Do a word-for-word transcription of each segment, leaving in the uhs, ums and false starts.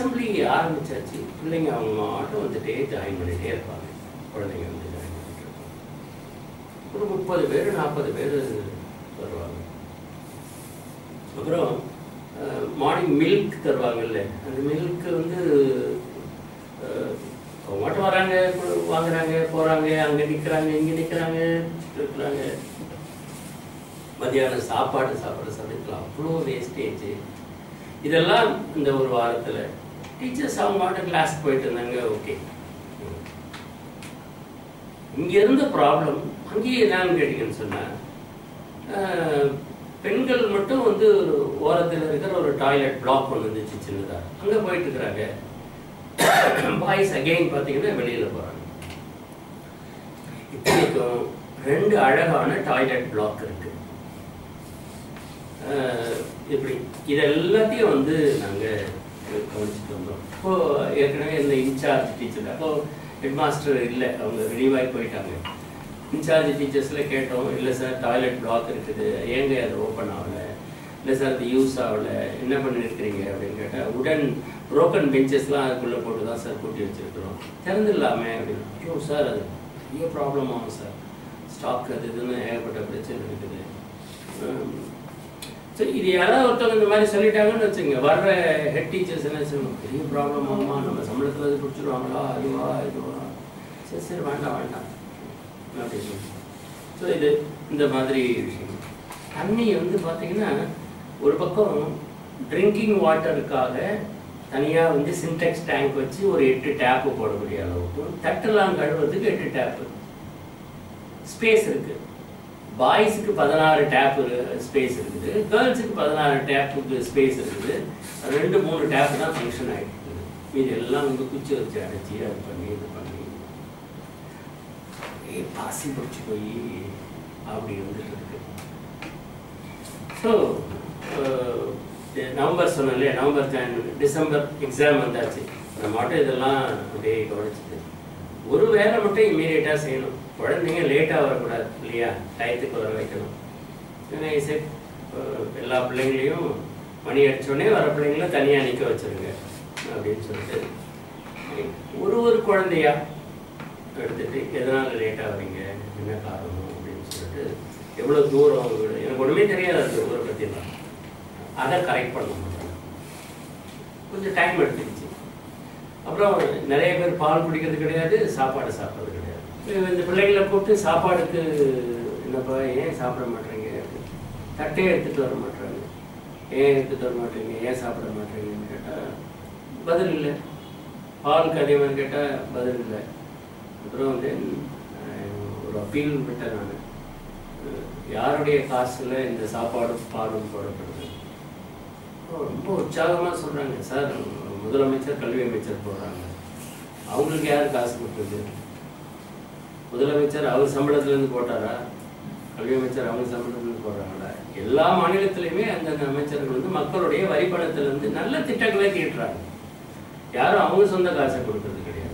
Assembly ஆரம்பிச்சாச்சு. பிள்ளைங்க அவங்க மாட்டும் வந்துட்டே ஜாயின் பண்ணிகிட்டே இருப்பாங்க. குழந்தைங்க வந்து ஜாயின் பண்ணிட்டு இருப்பாங்க. ஒரு முப்பது பேர் நாற்பது பேர் வருவாங்க. அப்புறம் மார்னிங் மில்க் தருவாங்கல்ல, அந்த மில்க்கு வந்து அவங்க மட்டும் வராங்க, வாங்குறாங்க, போகிறாங்க, அங்கே நிற்கிறாங்க, இங்கே நிற்கிறாங்க, இருக்கிறாங்க. மத்தியானம் சாப்பாடு சாப்பிட்ற சமயத்தில் அவ்வளோ வேஸ்டேஜ். இதெல்லாம் இந்த ஒரு வாரத்தில் டீச்சர்ஸ் அவங்க மட்டும் கிளாஸ் போயிட்டு இருந்தாங்க. ஓகே, இங்கே இருந்த ப்ராப்ளம் அங்கேயே என்னன்னு கேட்டிங்கன்னு சொன்னால், பெண்கள் மட்டும் வந்து ஓரத்தில் இருக்கிற ஒரு டாய்லெட் பிளாக் ஒன்று இருந்துச்சு சின்னதாக, அங்கே போயிட்டு இருக்கிறாங்க. பாய்ஸ் அகெயின் பார்த்தீங்கன்னா வெளியில் போகிறாங்க. இத்தனைக்கும் ரெண்டு அழகான டாய்லெட் பிளாக் இருக்கு. இப்படி இது எல்லாத்தையும் வந்து நாங்கள் கவனிச்சுட்டு வந்தோம். இப்போது ஏற்கனவே இந்த இன்சார்ஜ் டீச்சர், அப்போது ஹெட் மாஸ்டர் இல்லை, அவங்க ரிலீவாகி போயிட்டாங்க. இன்சார்ஜ் டீச்சர்ஸில் கேட்டோம், இல்லை சார் டாய்லெட் பிளாக் இருக்குது, ஏங்க அது ஓப்பன் ஆகலை, இல்லை சார் அது யூஸ் ஆகலை, என்ன பண்ணியிருக்கிறீங்க அப்படின்னு கேட்டால், உடன் புரோக்கன் பெஞ்சஸ்லாம் அதுக்குள்ளே போட்டு தான் சார் கூட்டி வச்சுருக்கிறோம், திறந்துடலாமே அப்படின்னு. ஐயோ சார் அது பெரிய ப்ராப்ளம் ஆகும் சார், ஸ்டாக் அது இதுன்னு ஏகப்பட்ட பிரச்சனை இருக்குது. ஸோ இது யாராவது ஒருத்தவங்க இந்த மாதிரி சொல்லிட்டாங்கன்னு வச்சுங்க, வர்ற ஹெட் டீச்சர்ஸ் என்ன சொல்லணும், பெரிய ப்ராப்ளம் ஆகுமா, நம்ம சம்பளத்தில் அது பிடிச்சிடுவாங்களா, அதுவா இதுவா, சரி சரி வேண்டாம் வேண்டாம் அப்படின்னு. ஸோ இது இந்த மாதிரி விஷயம். தண்ணி வந்து பார்த்தீங்கன்னா ஒரு பக்கம் ட்ரிங்கிங் வாட்டருக்காக தனியாக வந்து சின்டெக்ஸ் டேங்க் வச்சு ஒரு எட்டு டேப்பு போடக்கூடிய அளவுக்கு, தட்டெல்லாம் கழுவுறதுக்கு எட்டு டேப்பு ஸ்பேஸ் இருக்குது. பாய்ஸுக்கு பதினாறு டேப்பு ஸ்பேஸ் இருக்குது, கேர்ள்ஸுக்கு பதினாறு டேப்புக்கு ஸ்பேஸ் இருக்குது. ரெண்டு மூணு டேப்பு தான் ஃபங்க்ஷன் ஆகிட்டு இருக்குது. இது எல்லாம் வந்து குச்சி வச்சு அடைச்சி அது பண்ணி இது பண்ணி பாசி பிடிச்சி போய் அப்படி வந்துட்டு இருக்கு. ஸோ நவம்பர் சொன்னேன் இல்லையா, நவம்பர் ஜாயின் டிசம்பர் எக்ஸாம் வந்தாச்சு. நம்ம மட்டும் இதெல்லாம் அப்படியே கவனிச்சுது. ஒரு வேலை மட்டும் இம்மீடியட்டாக செய்யணும், குழந்தைங்க லேட்டாக வரக்கூடாது இல்லையா, டயத்துக்கு வர வைக்கணும். ஏன்னா இசை எல்லா பிள்ளைங்களையும் மணி அடித்தோடனே வர பிள்ளைங்கள தனியாக நிற்க வச்சுருங்க அப்படின்னு சொல்லிட்டு ஒரு ஒரு குழந்தையா எடுத்துகிட்டு எதனால் லேட்டாக வரீங்க, என்ன காரணம் அப்படின்னு சொல்லிட்டு, எவ்வளோ தூரம் வீடு, எனக்கு ஒன்றுமே தெரியாது அந்த ஊரை பற்றிலாம், அதை கரெக்ட் பண்ண மாட்டாங்க. கொஞ்சம் டைம் எடுத்துக்கிச்சு. அப்புறம் நிறைய பேர் பால் குடிக்கிறது கிடையாது, சாப்பாடு சாப்பிட்றது கிடையாது. இந்த பிள்ளைகளை கூப்பிட்டு சாப்பாடுக்கு என்னப்பா ஏன் சாப்பிட மாட்டேறீங்க, தட்டே எடுத்துகிட்டு வர மாட்டேறாங்க, ஏன் எடுத்துகிட்டு வர மாட்டேங்க, ஏன் சாப்பிட மாட்டேறீங்கன்னு கேட்டால் பதில் இல்லை. பாலுக்கு அதே மாதிரி கேட்டால் பதில் இல்லை. அப்புறம் வந்து ஒரு அப்பீல் விட்டேன் நான், யாருடைய காசில் இந்த சாப்பாடும் பாலும் போடப்படுது. ரொம்ப உற்சாகமாக சொல்கிறாங்க, சார் முதலமைச்சர் கல்வி அமைச்சர் போடுறாங்க, அவங்களுக்கு யார் காசு கொடுத்தது, முதலமைச்சர் அவர் சம்பளத்துலேருந்து போட்டாரா, கல்வி அமைச்சர் அவங்க சம்பளத்துலேருந்து போடுறாங்களா? எல்லா மாநிலத்திலையுமே அந்தந்த அமைச்சர்கள் வந்து மக்களுடைய வரி பணத்திலேருந்து நல்ல திட்டங்களை தீட்டுறாங்க. யாரும் அவங்க சொந்த காசை கொடுக்கறது கிடையாது,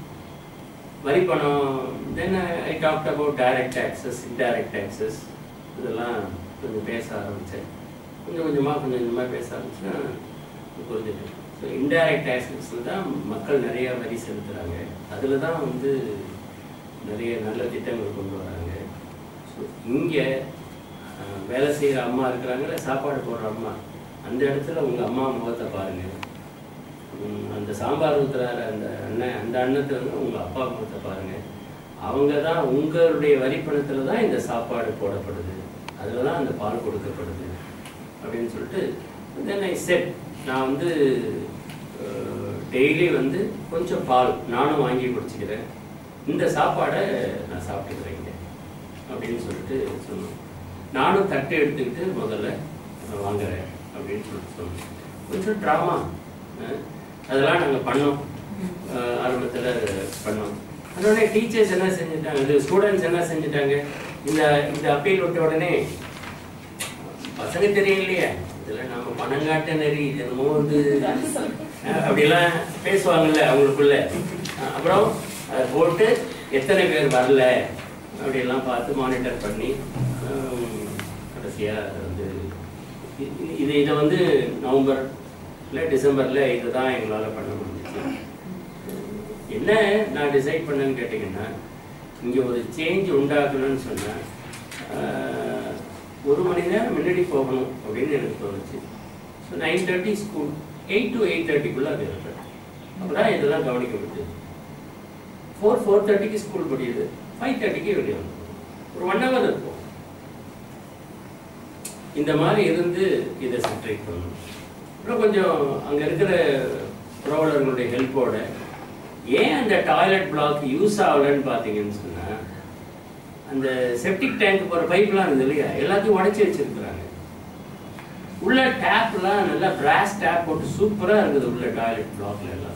வரி பணம். Then I talk about direct taxes, indirect taxes, இதெல்லாம் கொஞ்சம் பேச ஆரம்பித்தேன். கொஞ்சம் கொஞ்சமாக கொஞ்சம் கொஞ்சமாக பேச ஆரம்பிச்சுன்னா புரிஞ்சுட்டு. ஸோ இன்டைரக்ட் டேக்ஸஸில் தான் மக்கள் நிறைய வரி செலுத்துகிறாங்க, அதில் தான் வந்து நிறைய நல்ல திட்டங்கள் கொண்டு வராங்க. ஸோ இங்கே வேலை செய்கிற அம்மா இருக்கிறாங்களே, சாப்பாடு போடுற அம்மா, அந்த இடத்துல உங்கள் அம்மா முகத்தை பாருங்கள். அந்த சாம்பார் ஊற்றுறாரு அந்த அண்ணன், அந்த அண்ணத்தை வந்து உங்கள் அப்பா முகத்தை பாருங்கள். அவங்க தான் உங்களுடைய வரிப்பணத்தில் தான் இந்த சாப்பாடு போடப்படுது, அதில் தான் அந்த பால் கொடுக்கப்படுது அப்படின்னு சொல்லிட்டு தென் ஐ செட், நான் வந்து டெய்லி வந்து கொஞ்சம் பால் நானும் வாங்கி குடிச்சிக்கிறேன், இந்த சாப்பாடை நான் சாப்பிட்டுக்கிறேங்க அப்படின்னு சொல்லிட்டு சொன்னோம். நானும் தட்டு எடுத்துக்கிட்டு முதல்ல வாங்குறேன் அப்படின்னு சொல்லிட்டு சொன்னோம். கொஞ்சம் ட்ராமா அதெல்லாம் நாங்கள் பண்ணோம், ஆரம்பத்தில் பண்ணோம். அதோடனே டீச்சர்ஸ் என்ன செஞ்சுட்டாங்க, இது ஸ்டூடெண்ட்ஸ் என்ன செஞ்சுட்டாங்க, இந்த இந்த அப்பீல் விட்ட உடனே பசங்க தெரியலையே, இதில் நம்ம பணங்காட்ட நெறி என்னமோ வந்து அப்படிலாம் பேசுவாங்கல்ல அவங்களுக்குள்ள. அப்புறம் அதை போட்டு எத்தனை பேர் வரல அப்படிலாம் பார்த்து மானிட்டர் பண்ணி கடைசியாக வந்து இது இதை வந்து நவம்பர் இல்லை டிசம்பரில் இதுதான் எங்களால் பண்ண முடிஞ்சிச்சு. என்ன நான் டிசைட் பண்ணேன்னு கேட்டிங்கன்னா, இங்கே ஒரு சேஞ்ச் உண்டாக்கணும்னு சொன்னால் ஒரு மணி நேரம் முன்னாடி போகணும் அப்படின்னு எனக்கு தோணுச்சு. So nine thirty school, eight to eight தேர்ட்டிக்குள்ளே அது இருக்கிறேன். அப்போ தான் இதெல்லாம் கவனிக்க முடியுது. ஃபோர் ஃபோர் தேர்ட்டிக்கு ஸ்கூல் முடியுது, ஃபைவ் தேர்ட்டிக்கு வெளியே வந்து ஒரு ஒன் ஹவர் இருக்கும். இந்த மாதிரி இருந்து இதை சென்ட்ரேட் பண்ணணும். அப்புறம் கொஞ்சம் அங்கே இருக்கிற ப்ரோவலர்களுடைய ஹெல்ப்போட ஏன் அந்த டாய்லெட் பிளாக் யூஸ் ஆகலன்னு பார்த்தீங்கன்னு சொன்னால், அந்த செப்டிக் டேங்க் போகிற பைப்லாம் இருந்தது இல்லையா, எல்லாத்தையும் உடச்சி வச்சிருக்கிறாங்க. உள்ள டேப்லாம் நல்லா பிராஸ் டேப் போட்டு சூப்பராக இருக்குது உள்ள டாய்லெட் பிளாக்ல எல்லாம்.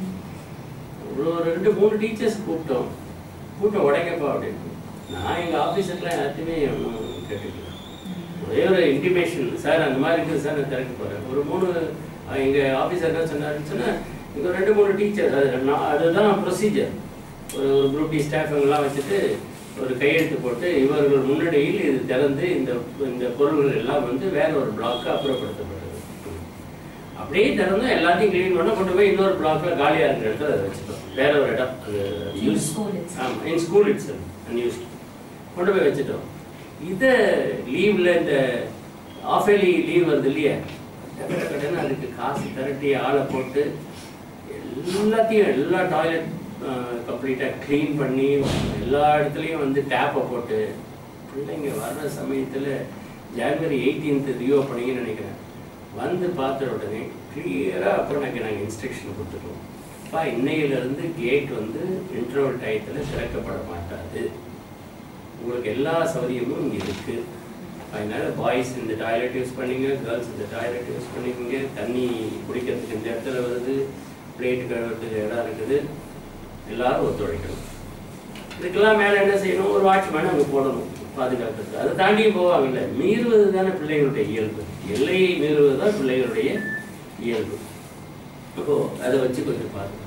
ஒரு ரெண்டு மூணு டீச்சர்ஸ் கூப்பிட்டோம், கூட்டம் உடைக்கப்பா அப்படின்னு. நான் எங்கள் ஆஃபீஸர்லாம் எல்லாத்தையுமே கேட்டுக்கலாம். ஒரே ஒரு இன்டிமேஷன், சார் அந்த மாதிரி இருக்குது சார், நான் திறக்க போகிறேன். ஒரு மூணு எங்கள் ஆஃபீஸர் என்ன சொன்னாருன்னு சொன்னால், இங்கே ரெண்டு மூணு டீச்சர், அது நான் அதுதான் ப்ரொசீஜர். ஒரு ஒரு குரூப் டி ஸ்டாஃபுங்கெல்லாம் வச்சுட்டு ஒரு கையெழுத்து போட்டு இவர்கள் முன்னணியில் இது திறந்து இந்த இந்த பொருள்கள் எல்லாம் வந்து வேற ஒரு பிளாக்கு அப்புறப்படுத்தப்பட்டது. அப்படியே திறந்து எல்லாத்தையும் கிளீன் பண்ண கொண்டு போய் இன்னொரு பிளாக்ல காலியாக இருக்கிற இடத்துல அதை வச்சுட்டோம். வேற ஒரு இடம் அது யூஸ், ஆமாம், இன் ஸ்கூல் இட்ஸ் அன்யூஸ் கொண்டு போய் வச்சுட்டோம். இதை லீவ்ல இந்த ஆஃபேலி லீவ் வருது இல்லையா, கட்டன்னு அதுக்கு காசு திரட்டி ஆளை போட்டு எல்லாத்தையும் எல்லா டாய்லெட் கம்ப்ளீட்டாக க்ளீன் பண்ணி எல்லா இடத்துலையும் வந்து டேப்பை போட்டு பிள்ளைங்க வர்ற சமயத்தில் ஜனவரி எயிட்டீன்த் ரியோ பண்ணிங்கன்னு நினைக்கிறேன். வந்து பார்த்த உடனே கிளியராக அப்புறம் எனக்கு நாங்கள் இன்ஸ்ட்ரக்ஷன் கொடுத்துருவோம். அப்பா இன்னையிலேருந்து கேட் வந்து இன்டர்வல் டயத்தில் திறக்கப்பட மாட்டாது, உங்களுக்கு எல்லா சௌகரியமும் இங்கே இருக்குது. அதனால பாய்ஸ் இந்த டாய்லெட் யூஸ் பண்ணிங்க, கேர்ள்ஸ் இந்த டாய்லெட் யூஸ் பண்ணிக்கோங்க. தண்ணி குடிக்கிறதுக்கு இந்த இடத்துல வருது, பிளேட்டு கழுவுறதுக்கு இடம் இருக்குது, எல்லாரும் ஒத்துழைக்கணும். இதுக்கெல்லாம் மேலே என்ன செய்யணும், ஒரு வாட்ச்மேன் அங்கே போடணும் பாதுகாக்கிறதுக்கு. அதை தாண்டியும் போவாங்கல்ல, மீறுவது தானே பிள்ளைகளுடைய இயல்பு, எல்லையை மீறுவது தான் பிள்ளைகளுடைய இயல்பு. அப்போ அதை வச்சு கொஞ்சம் பாருங்க.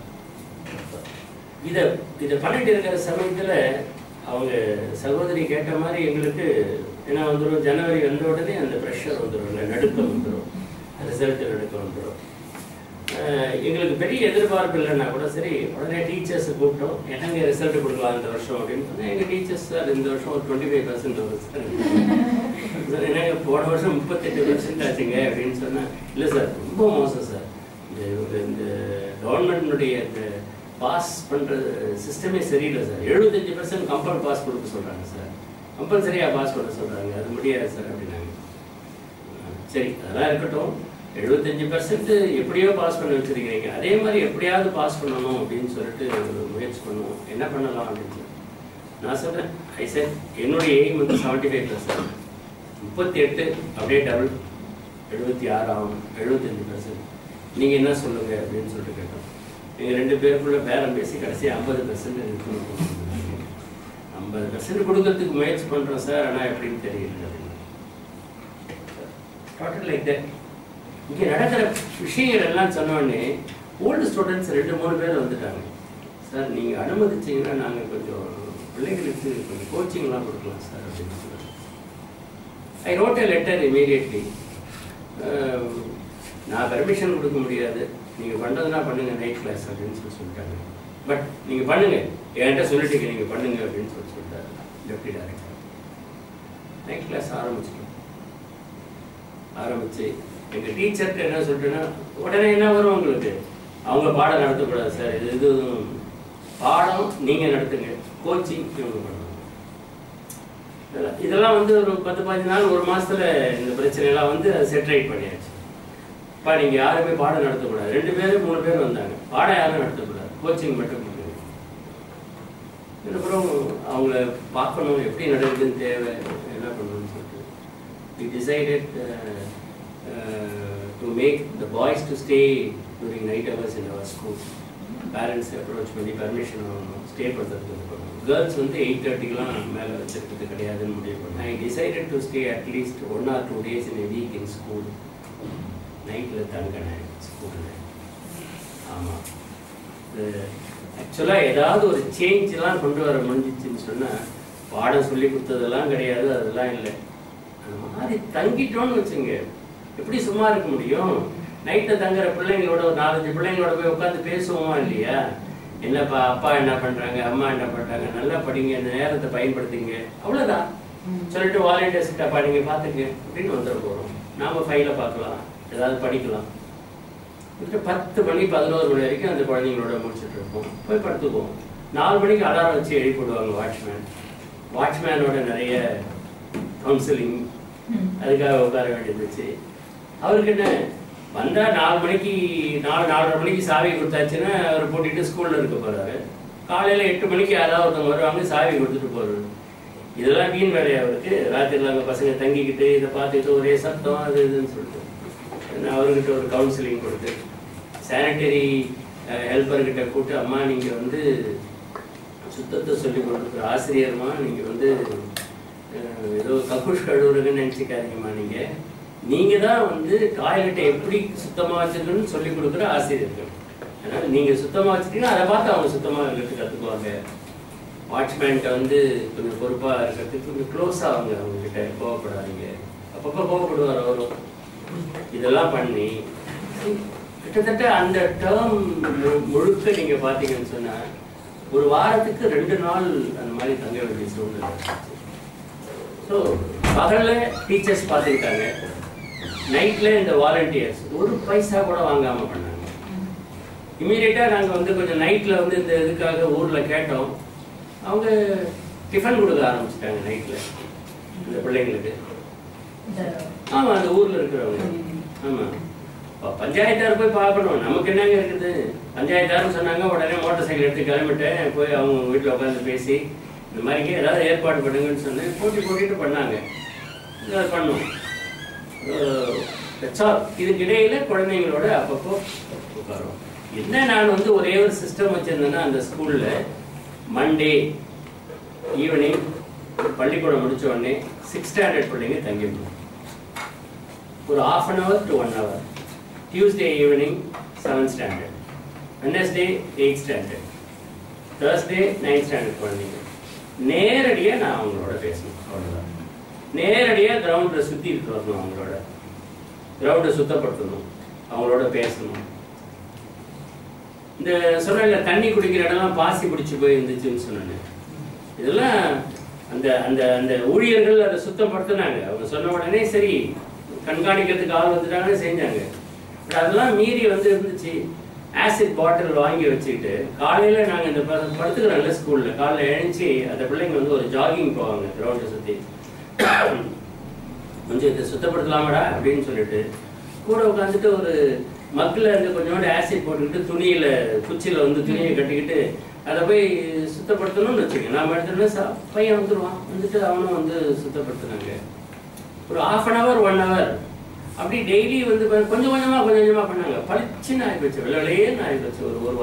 இதை இதை பண்ணிட்டு இருக்கிற சமயத்தில் அவங்க சகோதரி கேட்ட மாதிரி எங்களுக்கு என்ன வந்துடும், ஜனவரி வந்த உடனே அந்த ப்ரெஷர் வந்துடும், இல்லை நடுக்கம் வந்துடும், ரிசல்ட்டு நடுக்கம் வந்துடும். எங்களுக்கு பெரிய எதிர்பார்ப்பு இல்லைன்னா கூட சரி, உடனே டீச்சர்ஸை கூப்பிட்டோம், என்னங்க ரிசல்ட் கொடுக்கலாம் இந்த வருஷம் அப்படின்னு சொன்னால், எங்கள் டீச்சர்ஸ் சார் இந்த வருஷம் ஒரு டுவெண்ட்டி ஃபைவ் பர்சன்ட் வரும் சார். சார் என்னங்க போன வருஷம் முப்பத்தெட்டு பர்சன்ட் ஆச்சுங்க அப்படின்னு சொன்னால், இல்லை சார் ரொம்ப மோசம் சார், இந்த இந்த கவர்மெண்ட்னுடைய இந்த பாஸ் பண்ணுற சிஸ்டமே சரியில்லை சார், எழுபத்தஞ்சு பர்சன்ட் கம்பல் பாஸ் கொடுக்க சொல்கிறாங்க சார், கம்பல்சரியாக பாஸ் பண்ண சொல்கிறாங்க, அது முடியாது சார் அப்படின்னாங்க. சரி அதெல்லாம் இருக்கட்டும், எழுபத்தஞ்சு பர்சன்ட் எப்படியோ பாஸ் பண்ண வச்சுருக்கிறீங்க, அதே மாதிரி எப்படியாவது பாஸ் பண்ணணும் அப்படின்னு சொல்லிட்டு முயற்சி பண்ணுவோம், என்ன பண்ணலாம் அப்படின்னு சொல்லி நான் சொல்கிறேன். ஐ சார் என்னுடைய எய்ம் வந்து செவன்ட்டி ஃபைவ் பர்சன்ட், முப்பத்தி எட்டு அப்படியே டபுள் எழுபத்தி ஆறு ஆகும், எழுபத்தஞ்சு பர்சன்ட் நீங்கள் என்ன சொல்லுங்கள் அப்படின்னு சொல்லிட்டு கேட்டோம். நீங்கள் ரெண்டு பேருக்குள்ள பேரம் பேசி கடைசி ஐம்பது பர்சன்ட் இருக்கணும், ஐம்பது பர்சன்ட் கொடுக்கறதுக்கு முயற்சி பண்ணுறோம் சார், ஆனால் எப்படின்னு தெரியல அப்படின்னு. Total like that. இங்கே நடக்கிற விஷயங்கள் எல்லாம் சொன்னோடனே ஓல்டு ஸ்டூடெண்ட்ஸ் ரெண்டு மூணு பேர் வந்துட்டாங்க. சார் நீங்கள் அனுமதிச்சிங்கன்னா நாங்கள் கொஞ்சம் பிள்ளைகளுக்கு கொஞ்சம் கோச்சிங்லாம் கொடுக்கலாம் சார் அப்படின்னு சொன்னாங்க. I wrote a letter immediately. நான் பெர்மிஷன் கொடுக்க முடியாது, நீங்கள் பண்ணுறதுனா பண்ணுங்கள் நைட் கிளாஸ் அப்படின்னு சொல்லி சொல்லிட்டாங்க. பட் நீங்கள் பண்ணுங்கள், என்கிட்ட சொல்லிட்டீங்க நீங்கள் பண்ணுங்க அப்படின்னு சொல்லி சொல்லிட்டாரு டெப்டி டைரக்டர். நைட் கிளாஸ் ஆரம்பிச்சிட்டோம். ஆரம்பித்து எங்கள் டீச்சர்கிட்ட என்ன சொல்லிட்டேன்னா, உடனே என்ன வரும் உங்களுக்கு, அவங்க பாடம் நடத்தக்கூடாது சார், இது இது பாடம் நீங்கள் நடத்துங்க, கோச்சிங் இவங்க பண்ணணும். இதெல்லாம் வந்து ஒரு பத்து பதினஞ்சு நாள் ஒரு மாதத்தில் இந்த பிரச்சனையெல்லாம் வந்து அதை செட்ரைட் பண்ணியாச்சு. இப்போ நீங்கள் யாருமே பாடம் நடத்தக்கூடாது, ரெண்டு பேர் மூணு பேர் வந்தாங்க, பாடம் யாரும் நடத்தக்கூடாது, கோச்சிங் மட்டும் கொடுங்க. இதுக்கப்புறம் அவங்கள பார்க்கணும், எப்படி நடக்குதுன்னு தேவை, என்ன பண்ணணும்னு சொல்லிட்டு we decided uh, uh, to make the boys to stay during night hours in our school. Parents approach பண்ணி permission வாங்கணும், ஸ்டே பண்ணுறதுக்கு இருக்கணும். கேர்ள்ஸ் வந்து எயிட் தேர்ட்டிக்கெலாம் மேலே வச்சுருக்கிறது கிடையாதுன்னு முடிவு பண்ணேன். I decided to stay at least one or two days in a week in school. நைட்டில் தங்கினேன் ஸ்கூலில். ஆமாம், ஆக்சுவலாக ஏதாவது ஒரு சேஞ்செலாம் கொண்டு வர முடிஞ்சிச்சுன்னு சொன்னால், பாடம் சொல்லி கொடுத்ததெல்லாம் கிடையாது, அதெல்லாம் இல்லை. அந்த மாதிரி தங்கிட்டோன்னு வச்சுங்க, எப்படி சும்மா இருக்க முடியும்? நைட்டில் தங்குற பிள்ளைங்களோட ஒரு நாலஞ்சு பிள்ளைங்களோட போய் உட்காந்து பேசுவோமா இல்லையா? என்னப்பா அப்பா என்ன பண்ணுறாங்க, அம்மா என்ன பண்ணுறாங்க, நல்லா படிங்க, இந்த நேரத்தை பயன்படுத்திங்க, அவ்வளோதான் சொல்லிட்டு வாலண்டியர்ஸ் கிட்டப்பா நீங்கள் பார்த்துங்க அப்படின்னு வந்துட போகிறோம். நாம் ஃபைலை பார்க்கலாம், ஏதாவது படிக்கலாம். பத்து மணி பதினோரு மணி வரைக்கும் அந்த குழந்தைங்களோட முடிச்சுட்டு இருப்போம். போய் படுத்துக்குவோம். நாலு மணிக்கு அலாரம் வச்சு எழுப்பிடுவாங்க வாட்ச்மேன். வாட்ச்மேனோட நிறைய கவுன்சிலிங் அதுக்காக உட்கார வேண்டியிருந்துச்சு. அவருக்கு என்ன வந்தால் நாலு மணிக்கு நாலு நாலரை மணிக்கு சாவி கொடுத்தாச்சுன்னா அவர் போட்டிட்டு ஸ்கூலில் இருக்க போகிறாரு. காலையில் எட்டு மணிக்கு யாராவது ஒருத்தவங்க வருவாங்க, சாவி கொடுத்துட்டு போகிறாரு. இதெல்லாம் வீண் வேலையா அவருக்கு. ராத்திரியில் அங்கே பசங்க தங்கிக்கிட்டு இதை பார்த்துக்கிட்டு ஒரே சத்தம் அது இதுன்னு சொல்லிட்டு அவர்கிட்ட ஒரு கவுன்சிலிங் கொடுத்து சானிட்டரி ஹெல்ப்பர்கிட்ட கூப்பிட்டு, அம்மா நீங்கள் வந்து சுத்தத்தை சொல்லி கொடுக்குற ஆசிரியர்மா, நீங்கள் வந்து ஏதோ கக்கூஷ் கழுவுறதுன்னு நினச்சிக்காதீங்கம்மா, நீங்கள் நீங்கள் தான் வந்து டாய்லெட்டை எப்படி சுத்தமாக வச்சுக்கணும்னு சொல்லி கொடுக்குற ஆசிரியர்கள். அதனால் நீங்கள் சுத்தமாக வச்சுட்டீங்கன்னா அதை பார்த்து அவங்க சுத்தமாக இருக்கிறதுக்கு கற்றுக்குவாங்க. வாட்ச்மேன்கிட்ட வந்து கொஞ்சம் பொறுப்பாக இருக்கிறதுக்கு கொஞ்சம் க்ளோஸாக அவங்க அவங்ககிட்ட கோவப்படாதீங்க. அப்பப்போ கோவப்படுவார் அவரும். இதெல்லாம் பண்ணி கிட்டத்தட்ட அந்த டேர்ம் முழுக்க நீங்கள் பார்த்தீங்கன்னு சொன்னால் ஒரு வாரத்துக்கு ரெண்டு நாள் அந்த மாதிரி தங்க வேண்டிய சூழ்நிலை. ஸோ பகலில் டீச்சர்ஸ் பார்த்துக்கிட்டாங்க, நைட்டில் இந்த வாலண்டியர்ஸ் ஒரு பைசா கூட வாங்காமல் பண்ணாங்க. இமீடியட்டாக நாங்கள் வந்து கொஞ்சம் நைட்டில் வந்து இந்த இதுக்காக ஊரில் கேட்டோம். அவங்க டிஃபன் கொடுக்க ஆரம்பிச்சிட்டாங்க நைட்டில் இந்த பிள்ளைங்களுக்கு. ஆமாம், அந்த ஊரில் இருக்கிறவங்க. ஆமாம், இப்போ பஞ்சாயத்தார் போய் பார்க்கணும், நமக்கு என்னங்க இருக்குது. பஞ்சாயத்தார்னு சொன்னாங்க, உடனே மோட்டர் சைக்கிள் எடுத்து கிளம்பிட்டேன், போய் அவங்க வீட்டில் உட்காந்து பேசி இந்த மாதிரிக்கு ஏதாவது ஏற்பாடு பண்ணுங்கன்னு சொன்னேன். போட்டி போட்டிட்டு பண்ணாங்க, அதை பண்ணோம். இதுக்கு இடையில குழந்தைங்களோட அப்பப்போ உட்காரோம். என்ன நான் வந்து ஒரே ஒரு சிஸ்டம் வச்சுருந்தேன்னா அந்த ஸ்கூலில் மண்டே ஈவினிங் பள்ளிக்கூடம் முடிச்ச உடனே சிக்ஸ் ஸ்டாண்டர்ட் பிள்ளைங்க தங்கிடணும். ஒரு half an hour to one hour. Tuesday evening seventh standard, Wednesday eight standard, Thursday ninth standard குழந்தைங்க. நேரடியாக நான் அவங்களோட பேசணும், அவ்வளோதான். நேரடியாக கிரவுண்டை சுற்றி இருக்கு வரணும், அவங்களோட கிரவுண்டை சுத்தப்படுத்தணும், அவங்களோட பேசணும். இந்த சொன்ன தண்ணி குடிக்கிற இடம்லாம் பாசி பிடிச்சி போய் இருந்துச்சுன்னு சொன்னேன். இதெல்லாம் அந்த அந்த அந்த ஊழியர்கள் அதை சுத்தப்படுத்தினாங்க. அவங்க சொன்ன உடனே சரி கண்காணிக்கிறதுக்கு ஆள் வந்துட்டாங்கன்னு செஞ்சாங்க. பட் அதெல்லாம் மீறி வந்து இருந்துச்சு. ஆசிட் பாட்டில் வாங்கி வச்சுக்கிட்டு காலையில் நாங்கள் இந்த படுத்துக்கிறோம்ல ஸ்கூலில், காலையில் எழுந்துச்சி அந்த பிள்ளைங்க வந்து ஒரு ஜாகிங் போவாங்க கிரவுண்டை சுற்றி. கொஞ்சம் இதை சுத்தப்படுத்தலாமடா அப்படின்னு சொல்லிட்டு கூட உட்காந்துட்டு ஒரு மக்கில் இருந்து கொஞ்சோண்டு ஆசிட் போட்டுக்கிட்டு துணியில் குச்சியில் வந்து துணியை கட்டிக்கிட்டு அதை போய் சுத்தப்படுத்தணும்னு வச்சுக்கோங்க. நாம் எடுத்துகிட்டு சா பையன் வந்துடுவான், வந்துட்டு அவனும் வந்து சுத்தப்படுத்தினாங்க. ஒரு half an hour one hour அப்படி டெய்லி வந்து கொஞ்சம் கொஞ்சமாக கொஞ்சம் கொஞ்சமாக பண்ணாங்க. பளிச்சுன்னு ஆகி போச்சு, வெள்ளையேன்னு ஆகி போச்சு ஒரு ஒரு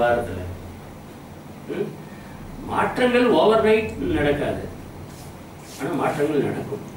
வாரத்தில். மாற்றங்கள் ஓவர் நைட் நடக்காது, ஆனால் மாற்றங்கள் நடக்கும்.